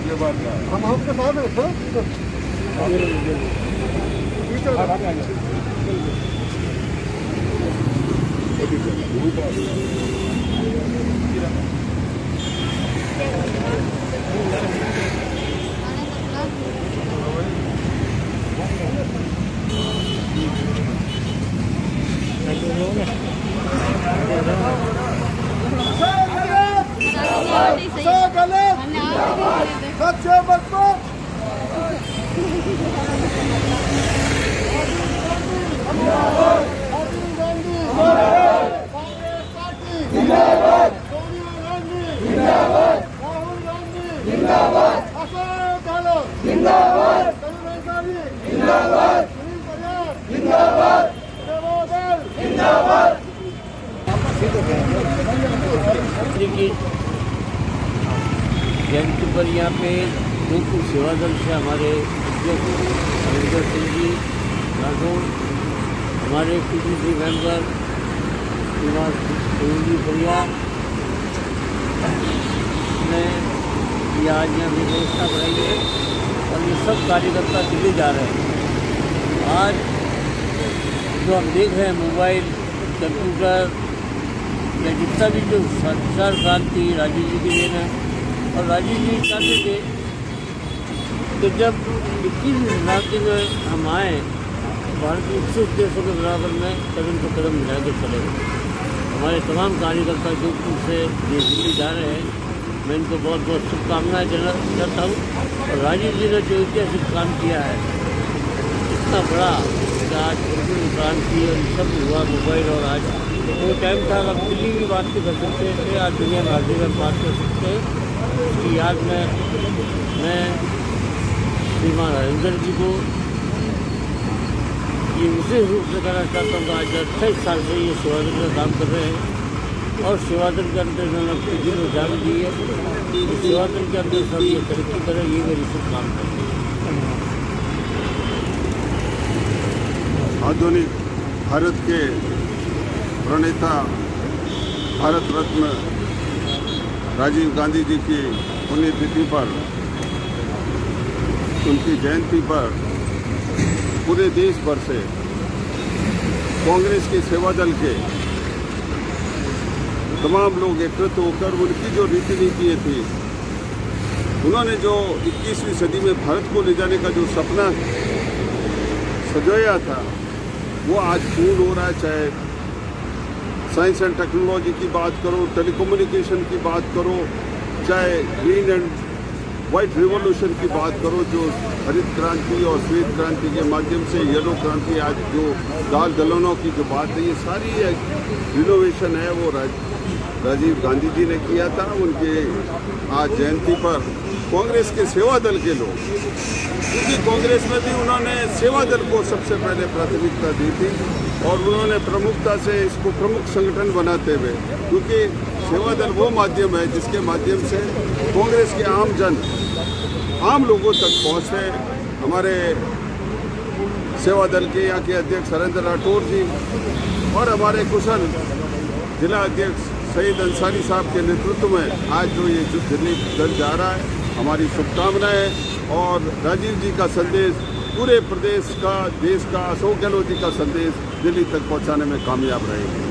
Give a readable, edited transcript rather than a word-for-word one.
के बाद हम आपके साथ हैं सर। सबसे मजबूत जयंती पर यहाँ पे गोकुल सेवा दल से हमारे अध्यक्ष हरिंदर सिंह जी राठौर, हमारे PCC मेंबर श्रीनिवास जी परिवार ने ये आज यहाँ पे व्यवस्था बनाई है और ये सब कार्यकर्ता दिल्ली जा रहे हैं। आज जो हम देख रहे हैं मोबाइल, कंप्यूटर या जितना भी जो संचार क्रांति राजीव जी की देन है। और राजीव जी चाहते थे कि जब 21वीं शताब्दी में हम आए भारत के 21 देशों के बराबर में कदम से कदम मिला के चले गए। हमारे तमाम कार्यकर्ता जो से दिल्ली जा रहे हैं, मैं इनको बहुत बहुत शुभकामनाएं देता हूँ। और राजीव जी ने जो ऐतिहासिक काम किया है, इतना बड़ा आज क्रांति और सब हुआ मोबाइल, और आज वो टाइम था अब दिल्ली की बात नहीं कर सकते थे, आज दुनिया में हर जगह बात कर सकते हैं। उसकी याद में मैं श्रीमान हरिंदर जी को ये विशेष रूप से कहना चाहता हूँ कि आज 28 साल से ये सेवादल का काम कर रहे हैं और सेवादल के अंदर इन्होंने अपनी दिल में जान दी है। तो सेवादल के अंदर सब ये तरक्की करें, ये मेरी शुभकामनाएं है। आधुनिक भारत के प्रणेता भारत रत्न राजीव गांधी जी की पुण्यतिथि पर, उनकी जयंती पर पूरे देश भर से कांग्रेस के सेवा दल के तमाम लोग एकत्रित होकर उनकी जो रीति नीति थी, उन्होंने जो 21वीं सदी में भारत को ले जाने का जो सपना सजाया था, वो आज पूर्ण हो रहा है। चाहे साइंस एंड टेक्नोलॉजी की बात करो, टेलीकम्युनिकेशन की बात करो, चाहे ग्रीन एंड वाइट रिवॉल्यूशन की बात करो, जो हरित क्रांति और श्वेत क्रांति के माध्यम से येलो क्रांति, आज जो दाल दलहनों की जो बात है, ये सारी रिनोवेशन है वो राजीव गांधी जी ने किया था। उनके आज जयंती पर कांग्रेस के सेवा दल के लोग, क्योंकि कांग्रेस में भी उन्होंने सेवा दल को सबसे पहले प्राथमिकता दी थी और उन्होंने प्रमुखता से इसको प्रमुख संगठन बनाते हुए, क्योंकि सेवा दल वो माध्यम है जिसके माध्यम से कांग्रेस के आम जन, आम लोगों तक पहुँचते। हमारे सेवा दल के यहाँ के अध्यक्ष हरिंदर राठौर जी और हमारे कुशल जिला अध्यक्ष सईद अंसारी साहब के नेतृत्व में आज जो ये दिल्ली दल जा रहा है, हमारी शुभकामनाएं। और राजीव जी का संदेश पूरे प्रदेश का, देश का, अशोक गहलोत जी का संदेश दिल्ली तक पहुंचाने में कामयाब रहेंगे।